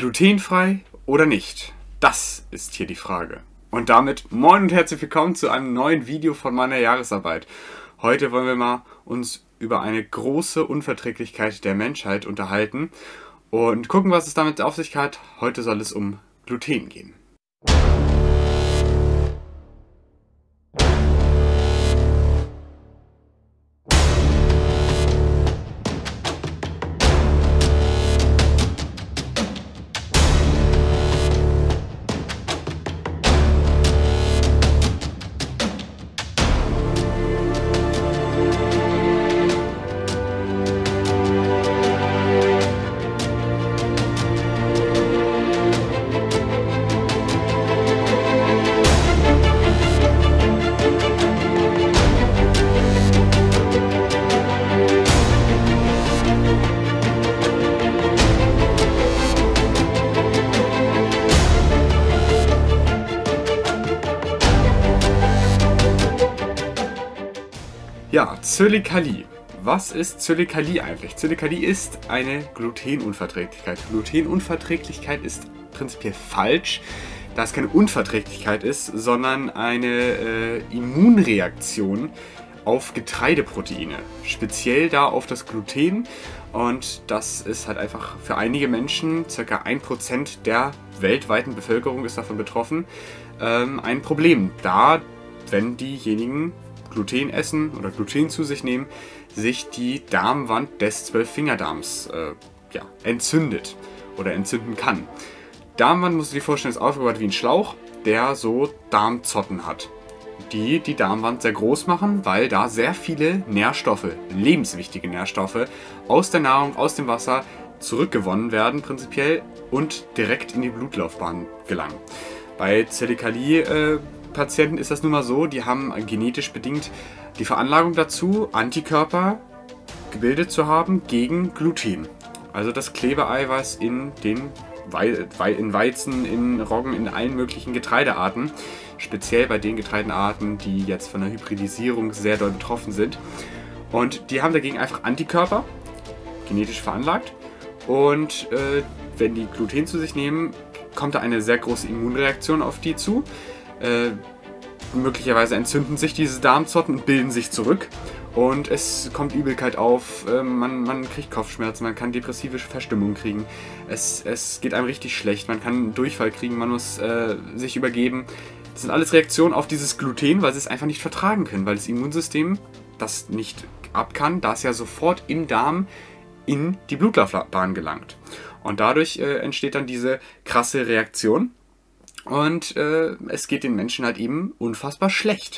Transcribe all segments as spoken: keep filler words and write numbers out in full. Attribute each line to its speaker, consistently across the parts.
Speaker 1: Glutenfrei oder nicht? Das ist hier die Frage. Und damit moin und herzlich willkommen zu einem neuen Video von meiner Jahresarbeit. Heute wollen wir mal uns über eine große Unverträglichkeit der Menschheit unterhalten und gucken, was es damit auf sich hat. Heute soll es um Gluten gehen. Ja, Zöliakie. Was ist Zöliakie eigentlich? Zöliakie ist eine Glutenunverträglichkeit. Glutenunverträglichkeit ist prinzipiell falsch, da es keine Unverträglichkeit ist, sondern eine äh, Immunreaktion auf Getreideproteine. Speziell da auf das Gluten. Und das ist halt einfach für einige Menschen, ca. ein Prozent der weltweiten Bevölkerung ist davon betroffen, ähm, ein Problem. Da, wenn diejenigen Gluten essen oder Gluten zu sich nehmen, sich die Darmwand des Zwölffingerdarms äh, ja, entzündet oder entzünden kann. Darmwand, musst du dir vorstellen, ist aufgebaut wie ein Schlauch, der so Darmzotten hat, die die Darmwand sehr groß machen, weil da sehr viele Nährstoffe, lebenswichtige Nährstoffe, aus der Nahrung, aus dem Wasser zurückgewonnen werden prinzipiell und direkt in die Blutlaufbahn gelangen. Bei Zöliakie äh, Patienten ist das nun mal so, die haben genetisch bedingt die Veranlagung dazu, Antikörper gebildet zu haben gegen Gluten. Also das Klebeeiweiß in den Wei Wei in Weizen, in Roggen, in allen möglichen Getreidearten. Speziell bei den Getreidearten, die jetzt von der Hybridisierung sehr doll betroffen sind. Und die haben dagegen einfach Antikörper, genetisch veranlagt. Und äh, wenn die Gluten zu sich nehmen, kommt da eine sehr große Immunreaktion auf die zu. Äh, möglicherweise entzünden sich diese Darmzotten und bilden sich zurück und es kommt Übelkeit auf, äh, man, man kriegt Kopfschmerzen, man kann depressive Verstimmung kriegen, es, es geht einem richtig schlecht, man kann einen Durchfall kriegen, man muss äh, sich übergeben. Das sind alles Reaktionen auf dieses Gluten, weil sie es einfach nicht vertragen können, weil das Immunsystem das nicht ab kann, da es ja sofort im Darm in die Blutlaufbahn gelangt. Und dadurch äh, entsteht dann diese krasse Reaktion. Und äh, es geht den Menschen halt eben unfassbar schlecht.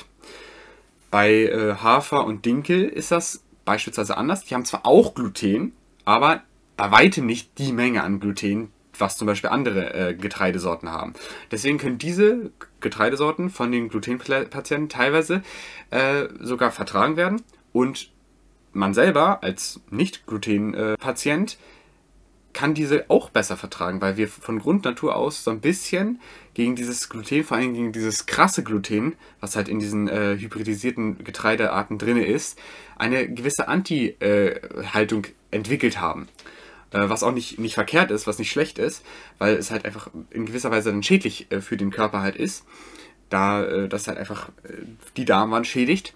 Speaker 1: Bei äh, Hafer und Dinkel ist das beispielsweise anders. Die haben zwar auch Gluten, aber bei weitem nicht die Menge an Gluten, was zum Beispiel andere äh, Getreidesorten haben. Deswegen können diese Getreidesorten von den Glutenpatienten teilweise äh, sogar vertragen werden. Und man selber als Nicht-Gluten-Patient kann diese auch besser vertragen, weil wir von Grundnatur aus so ein bisschen gegen dieses Gluten, vor allem gegen dieses krasse Gluten, was halt in diesen äh, hybridisierten Getreidearten drin ist, eine gewisse Anti-Haltung äh, entwickelt haben. Äh, was auch nicht, nicht verkehrt ist, was nicht schlecht ist, weil es halt einfach in gewisser Weise dann schädlich äh, für den Körper halt ist, da äh, das halt einfach äh, die Darmwand schädigt.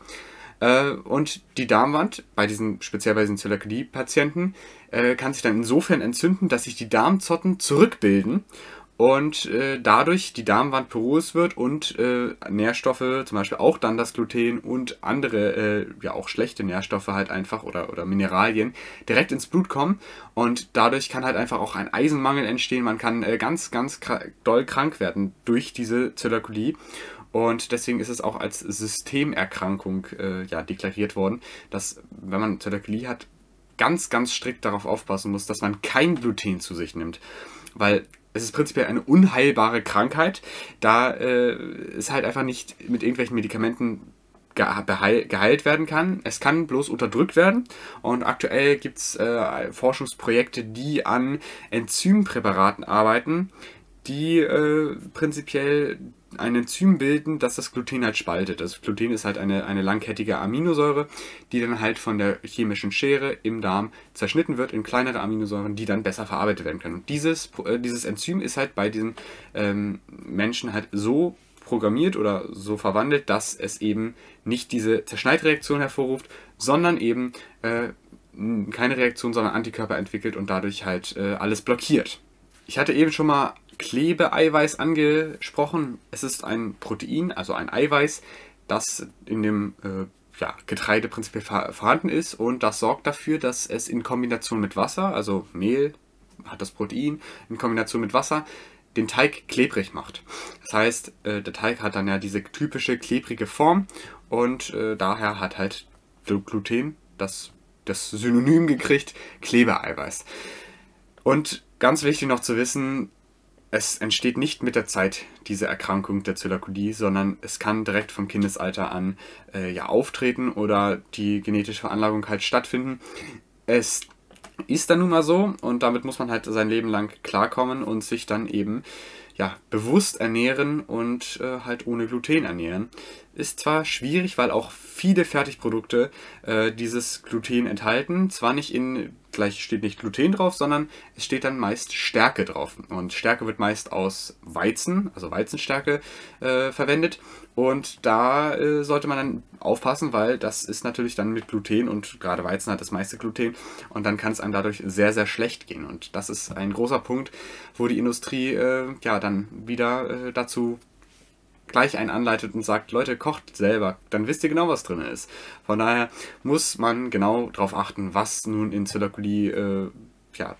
Speaker 1: Und die Darmwand, bei diesen, speziell bei diesen Zöliakie-Patienten, äh, kann sich dann insofern entzünden, dass sich die Darmzotten zurückbilden und äh, dadurch die Darmwand porös wird und äh, Nährstoffe, zum Beispiel auch dann das Gluten und andere, äh, ja auch schlechte Nährstoffe halt einfach oder, oder Mineralien direkt ins Blut kommen und dadurch kann halt einfach auch ein Eisenmangel entstehen. Man kann äh, ganz, ganz doll krank werden durch diese Zöliakie. Und deswegen ist es auch als Systemerkrankung äh, ja, deklariert worden, dass, wenn man Zöliakie hat, ganz, ganz strikt darauf aufpassen muss, dass man kein Gluten zu sich nimmt. Weil es ist prinzipiell eine unheilbare Krankheit, da äh, es halt einfach nicht mit irgendwelchen Medikamenten geheilt werden kann. Es kann bloß unterdrückt werden und aktuell gibt es äh, Forschungsprojekte, die an Enzympräparaten arbeiten, die äh, prinzipiell ein Enzym bilden, das das Gluten halt spaltet. Das Gluten ist halt eine, eine langkettige Aminosäure, die dann halt von der chemischen Schere im Darm zerschnitten wird in kleinere Aminosäuren, die dann besser verarbeitet werden können. Und dieses, äh, dieses Enzym ist halt bei diesen ähm, Menschen halt so programmiert oder so verwandelt, dass es eben nicht diese Zerschneidreaktion hervorruft, sondern eben äh, keine Reaktion, sondern Antikörper entwickelt und dadurch halt äh, alles blockiert. Ich hatte eben schon mal Klebeeiweiß angesprochen. Es ist ein Protein, also ein Eiweiß, das in dem äh, ja, Getreide prinzipiell vorhanden ist, und das sorgt dafür, dass es in Kombination mit Wasser, also Mehl hat das Protein, in Kombination mit Wasser den Teig klebrig macht. Das heißt, äh, der Teig hat dann ja diese typische klebrige Form, und äh, daher hat halt Gluten das, das Synonym gekriegt, Klebeeiweiß. Und ganz wichtig noch zu wissen, es entsteht nicht mit der Zeit diese Erkrankung der Zöliakie, sondern es kann direkt vom Kindesalter an äh, ja, auftreten oder die genetische Veranlagung halt stattfinden. Es ist dann nun mal so, und damit muss man halt sein Leben lang klarkommen und sich dann eben ja, bewusst ernähren und äh, halt ohne Gluten ernähren. Ist zwar schwierig, weil auch viele Fertigprodukte äh, dieses Gluten enthalten. Zwar nicht in, gleich steht nicht Gluten drauf, sondern es steht dann meist Stärke drauf. Und Stärke wird meist aus Weizen, also Weizenstärke, äh, verwendet. Und da äh, sollte man dann aufpassen, weil das ist natürlich dann mit Gluten, und gerade Weizen hat das meiste Gluten, und dann kann es einem dadurch sehr, sehr schlecht gehen. Und das ist ein großer Punkt, wo die Industrie äh, ja dann wieder äh, dazu gleich einen anleitet und sagt, Leute, kocht selber, dann wisst ihr genau, was drin ist. Von daher muss man genau darauf achten, was nun in Zöliakie, äh, ja,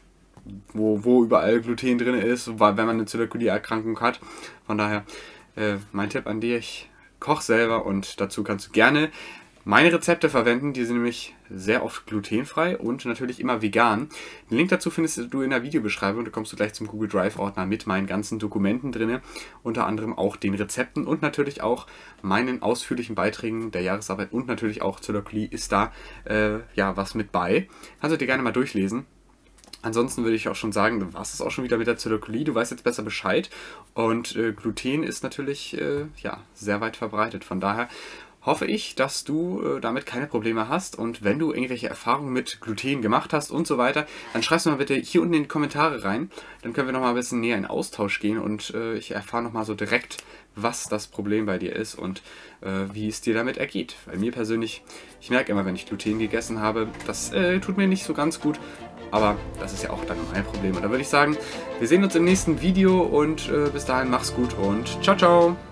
Speaker 1: wo, wo überall Gluten drin ist, wenn man eine Zöliakie-Erkrankung hat. Von daher äh, mein Tipp an dich, koch selber, und dazu kannst du gerne meine Rezepte verwenden, die sind nämlich sehr oft glutenfrei und natürlich immer vegan. Den Link dazu findest du in der Videobeschreibung, da kommst du gleich zum Google Drive Ordner mit meinen ganzen Dokumenten drin, unter anderem auch den Rezepten und natürlich auch meinen ausführlichen Beiträgen der Jahresarbeit, und natürlich auch Zöliakie ist da äh, ja was mit bei. Kannst du dir gerne mal durchlesen. Ansonsten würde ich auch schon sagen, du warst es auch schon wieder mit der Zöliakie, du weißt jetzt besser Bescheid, und äh, Gluten ist natürlich äh, ja, sehr weit verbreitet, von daher hoffe ich, dass du äh, damit keine Probleme hast, und wenn du irgendwelche Erfahrungen mit Gluten gemacht hast und so weiter, dann schreibst du mal bitte hier unten in die Kommentare rein, dann können wir noch mal ein bisschen näher in Austausch gehen, und äh, ich erfahre noch mal so direkt, was das Problem bei dir ist und äh, wie es dir damit ergeht. Bei mir persönlich, ich merke immer, wenn ich Gluten gegessen habe, das äh, tut mir nicht so ganz gut, aber das ist ja auch dann mein Problem. Und da würde ich sagen, wir sehen uns im nächsten Video, und äh, bis dahin mach's gut und ciao, ciao!